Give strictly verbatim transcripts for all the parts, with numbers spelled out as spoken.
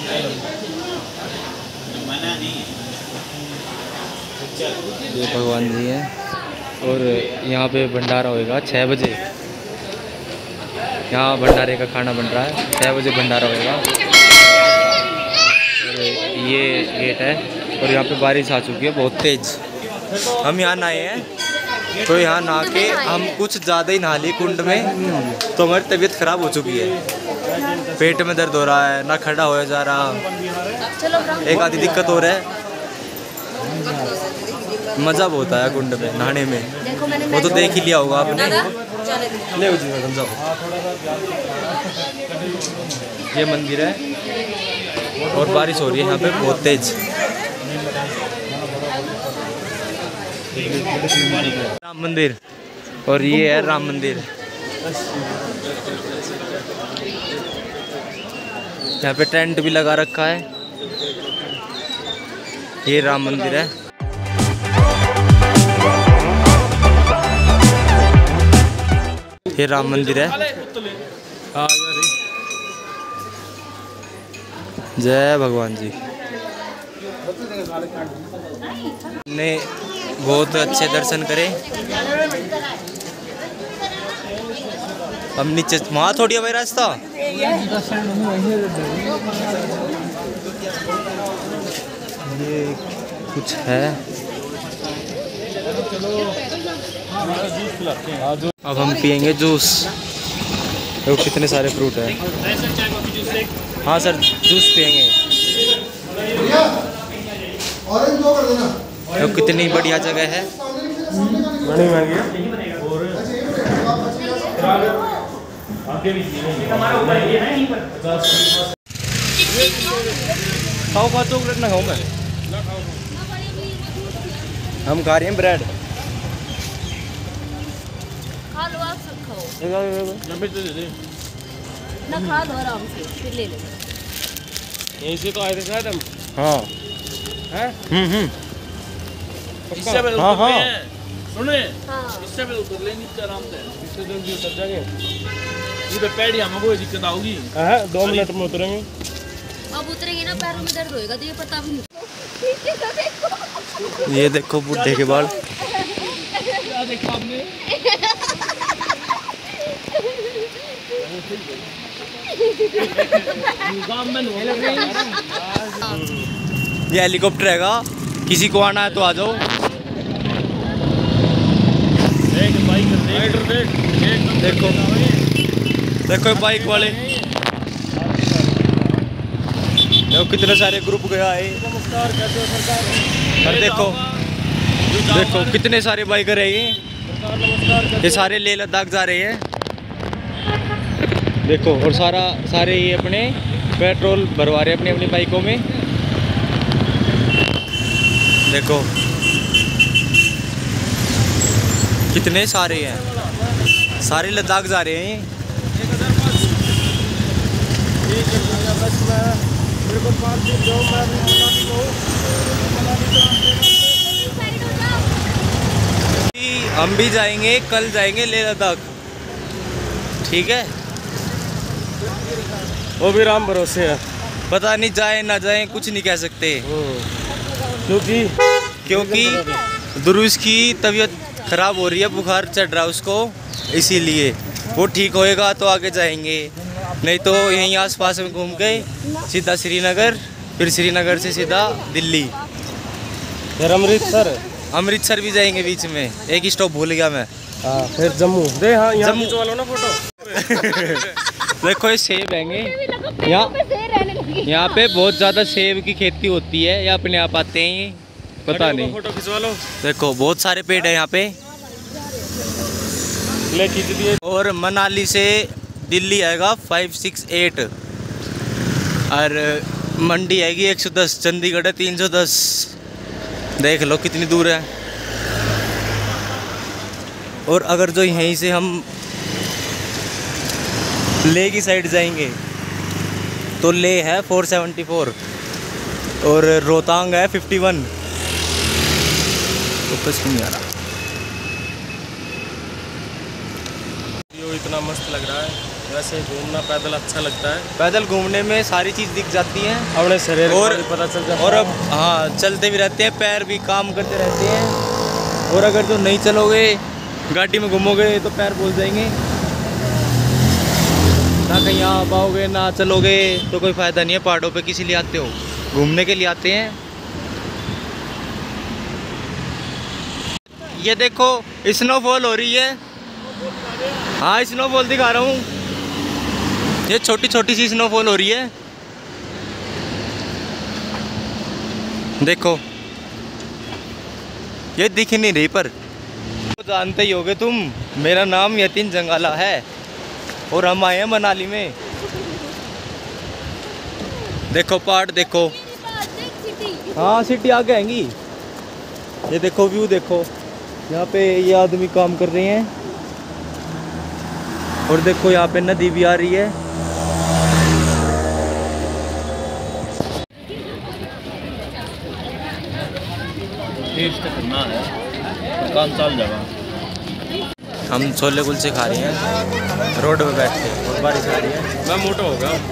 ये भगवान जी हैं और यहाँ पे भंडारा होएगा छः बजे। यहाँ भंडारे का खाना बन रहा है, छः बजे भंडारा होएगा। और ये गेट है और यहाँ पे बारिश आ चुकी है बहुत तेज़। हम यहाँ नहाए हैं तो यहाँ नहा के हम कुछ ज़्यादा ही नहा लिए कुंड में, तो हमारी तबीयत ख़राब हो चुकी है। पेट में दर्द हो रहा है, ना खड़ा होया जा रहा, एक आधी दिक्कत हो रहा है। मज़ा बहुत आया कुंड में नहाने में, वो तो देख ही लिया होगा आपने। ले जी मैडम जाओ। ये मंदिर है और बारिश हो रही है यहाँ पे बहुत तेज। राम मंदिर और ये है राम मंदिर। यहाँ पे टेंट भी लगा रखा है। ये राम मंदिर है। ये राम मंदिर है। जय भगवान जी। ने बहुत अच्छे दर्शन करे। हम नीचे वहाँ थोड़ी है रास्ता। ये कुछ है। अब हम पियेंगे जूस। देखो कितने सारे फ्रूट है। हाँ सर जूस पियेंगे। तो कितनी बढ़िया जगह है। खाओ खा चॉकलेट ना खाओ मैं। हम खा रहे हैं ब्रेड। खा लो आप सब खाओ। ना खा लो आराम से फिर ले लेंगे। यहीं से तो आए थे शायद हम। हाँ हैं? हम्म हम्म इससे पहले हाँ हाँ सुने हाँ। इससे पहले उतर ले नीचे आराम से। इससे जल्दी उतर जाएंगे। इधर पैर हमें कोई दिक्कत आओगी। हाँ दो मिनट में उतरेंगे। अब उतरेंगे ना पैरों में दर्द होएगा तो ये पता भी नहीं। ये देखो बुढ़े के बाल। ये हेलीकॉप्टर हैगा, किसी को आना है तो आ जाओ। देख बाइक देख देख देखो देखो बाइक वाले, देखो कितने सारे ग्रुप गया है। और देखो देखो कितने सारे बाइकर है ये ये सारे लेह लद्दाख जा रहे हैं। देखो और सारा सारे ये अपने पेट्रोल भरवा रहे हैं अपनी अपनी बाइकों में। देखो कितने सारे हैं, सारे लद्दाख जा रहे हैं। हम भी जाएंगे, कल जाएंगे लेह लद्दाख, ठीक है। वो भी राम भरोसे है। पता नहीं जाए ना जाए, कुछ नहीं कह सकते, क्योंकि क्योंकि दुरुस की तबीयत खराब हो रही है, बुखार चढ़ रहा है उसको, इसीलिए वो ठीक होएगा तो आगे जाएंगे, नहीं तो यहीं आसपास में घूम के सीधा श्रीनगर, फिर श्रीनगर से सीधा दिल्ली, फिर अमृतसर। अमृतसर भी जाएंगे बीच में, एक स्टॉप भूल गया मैं। हाँ फिर जम्मू दे। हाँ यहाँ खिंचवा लो ना फोटो। देखो ये सेब हैंगे यहाँ, यहाँ पे बहुत ज़्यादा सेब की खेती होती है, या अपने आप आते हैं ये पता नहीं। फोटो खिंचवा लो। देखो बहुत सारे पेड़ है यहाँ पे। ले खींच दिए। और मनाली से दिल्ली आएगा फाइव सिक्स एट, और मंडी आएगी एक सौ दस, चंडीगढ़ है तीन सौ दस। देख लो कितनी दूर है। और अगर जो यहीं से हम लेह की साइड जाएंगे तो लेह है फोर सेवेंटी फोर और रोहतांग है फिफ्टी वन। फोकस नहीं आ रहा। ये इतना मस्त लग रहा है, ऐसे घूमना पैदल अच्छा लगता है। पैदल घूमने में सारी चीज़ दिख जाती हैं अपने शरीर और और पता चल जाता और है। अब हाँ चलते भी रहते हैं, पैर भी काम करते रहते हैं। और अगर जो नहीं चलोगे, गाड़ी में घूमोगे तो पैर बोल जाएंगे, ना कहीं आ पाओगे ना चलोगे तो कोई फ़ायदा नहीं है। पहाड़ों पे किसी लिए आते हो? घूमने के लिए आते हैं। ये देखो स्नोफॉल हो रही है। हाँ स्नोफॉल दिखा रहा हूँ, ये छोटी छोटी सी स्नोफॉल हो रही है, देखो ये दिख नहीं रही पर तो जानते ही होगे तुम, मेरा नाम यतीन जंगाला है और हम आए हैं मनाली में। देखो पहाड़ देखो, हाँ सिटी आगे आएंगी। ये देखो व्यू देखो, यहाँ पे ये आदमी काम कर रहे हैं और देखो यहाँ पे नदी भी आ रही है। टेस्ट करना है, काम चल जाएगा। हम छोले कुलचे खा रहे हैं रोड पे बैठ के और बारिश आ रही है। मैं मोटा हो गया,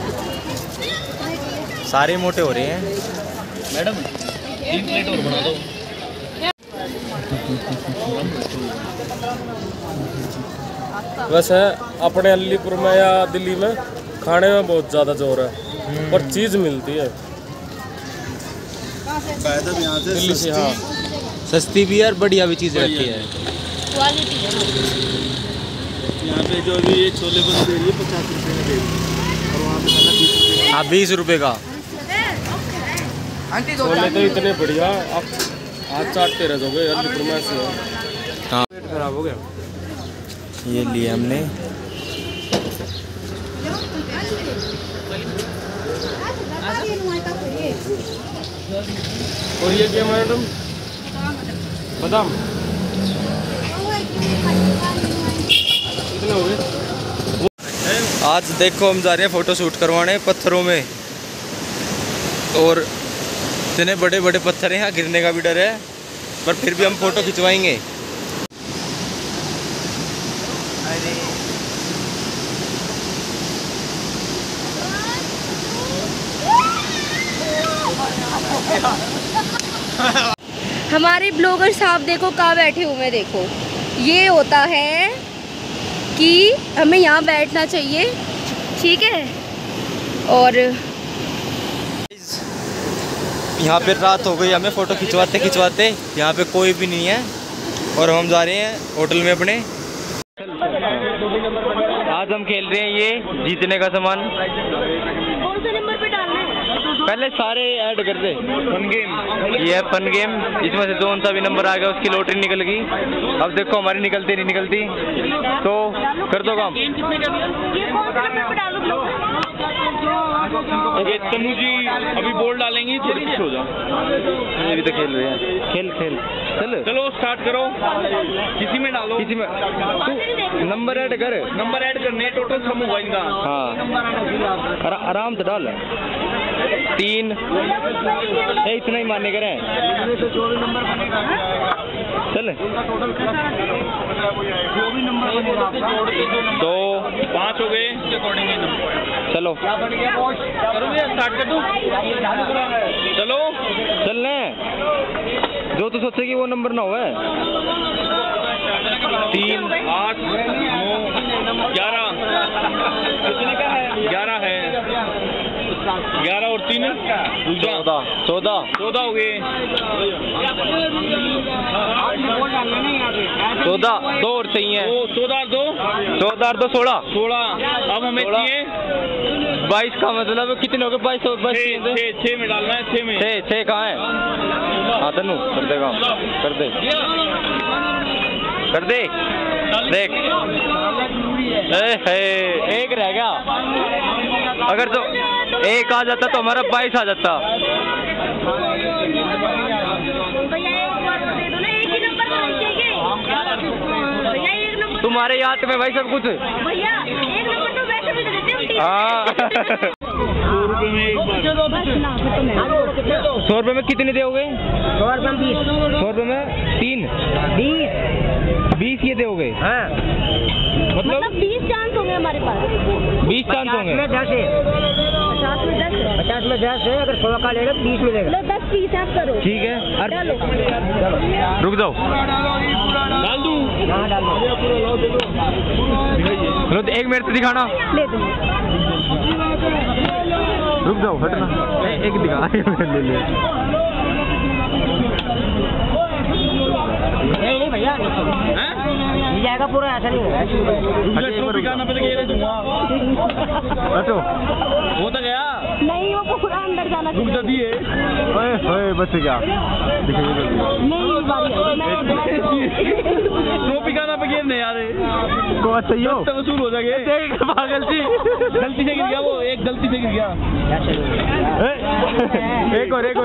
सारे मोटे हो रहे हैं। मैडम तीन प्लेट और बना दो। वैसे अपने अलीपुर में या दिल्ली में खाने में बहुत ज़्यादा जोर है और चीज़ मिलती है दिल्ली से। हाँ सस्ती भी है और बढ़िया भी चीज़ रहती है। क्वालिटी है। यहाँ पे जो अभी ये छोले बन दे रही है पचास रुपये में दे रही है और वहाँ पे खाना बीस रुपये। हाँ बीस रुपए का। छोले तो इतने बढ़िया, आप हाथ चाटते रह जाओगे। अलीपुर में से हाँ पेट खराब हो गया। ये लिए हमने। और ये क्या मैडम? बादाम कितने हो गए? आज देखो हम जा रहे हैं फ़ोटो शूट करवाने पत्थरों में, और इतने बड़े बड़े पत्थर हैं, यहाँ गिरने का भी डर है, पर फिर भी हम फ़ोटो खिंचवाएंगे। हमारे ब्लॉगर साहब देखो कहाँ बैठे हुए हैं। देखो ये होता है कि हमें यहाँ बैठना चाहिए, ठीक है। और यहाँ पे रात हो गई, हमें फ़ोटो खिंचवाते खिंचवाते यहाँ पे कोई भी नहीं है और हम जा रहे हैं होटल में अपने। आज हम खेल रहे हैं ये जीतने का सामान। कौन से नंबर पे डालना है? पहले सारे ऐड कर दे। फन गेम, ये है फन गेम, इसमें से कौन सा भी नंबर आ गया उसकी लॉटरी निकल गई। अब देखो हमारी निकलती नहीं निकलती, तो कर दो काम। ये कौन से नंबर पे डालूं? ये तनु जी अभी बॉल डालेंगी, थोड़ी पीछे हो जाओ। ये भी तो खेल रहे हैं, खेल खेल चल चलो स्टार्ट करो। किसी में डालो, किसी में तू नंबर ऐड कर। नंबर ऐड करने टोटल सम हुआ इनका। हाँ आरा, आराम से डाल। तीन ए, इतना ही मान्य करें। चल दो पाँच हो गए। चलो करोगे स्टार्ट कर दो। चलो चलने जो तू सोचेगी वो नंबर ना हुआ। तीन आठ नौ ग्यारह, कितने का है? ग्यारह है। ग्यारह और तीन चौदह चौदह चौदह हो गए। चौदह दो और चाहिए। दो चौदह दो चौदह और दो सोलह सोलह। अब हमें सोलह। चाहिए बाईस का मतलब कितने हो गए? बाईस बस छः छः छः में डालना है। छः में छः छः कहाँ है? हाँ तनु कर दे काम, कर दे कर दे। देख ए, है, एक रह गया। अगर तो एक आ जाता तो हमारा बाईस आ जाता। तुम्हारे याद में भाई सब कुछ। भैया एक नंबर तो वैसे भी दे देते हैं। हाँ रुपए में एक बार। सौ रुपए में कितने दोगे? सौ रुपये बीस। सौ रुपए में तीन बीस बीस ये दोगे? हाँ मतलब बीस चांस होंगे हमारे पास। बीस चांस होंगे। में दस है, पचास में दस है। पचास में दस है। अगर सौ का लेगा बीस मिलेगा। लो दस पीस आप करो। ठीक है। अरे डालो। रुक जाओ, डाल दूँ? हाँ डाल दो। लो तो एक मिनट से दिखाना। ले दो। रुक जाओ, हटना। एक दिखा ले ले। नहीं नहीं भैया मिल जाएगा पूरा, ऐसा नहीं है। ट्रॉफी का पहले ये दूंगा। बचो, वो तो गया नहीं वो पूरा अंदर जाना रुक जाती है। ओए ओए बच गया। दिखाइए जल्दी। नहीं बारी ट्रॉफी का नाम गेम नहीं यार, को अच्छा ही हो तो वसूल हो जाएगा। पागल जी, गलती से गिर गया वो, एक गलती से गिर गया। एक और एक और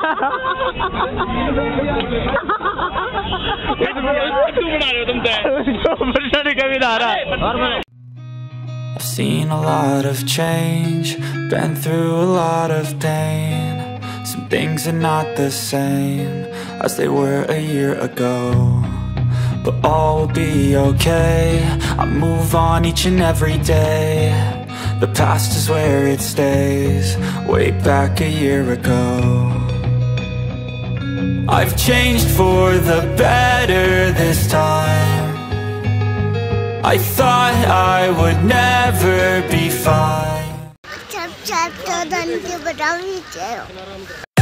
क्यों बना रहे हो तुम? कभी ना रहा। I've seen a lot of change, been through a lot of pain. Some things are not the same as they were a year ago, but all will be okay. I move on each and every day. The past is where it stays, way back a year ago. I've changed for the better this time. I thought I would never be fine.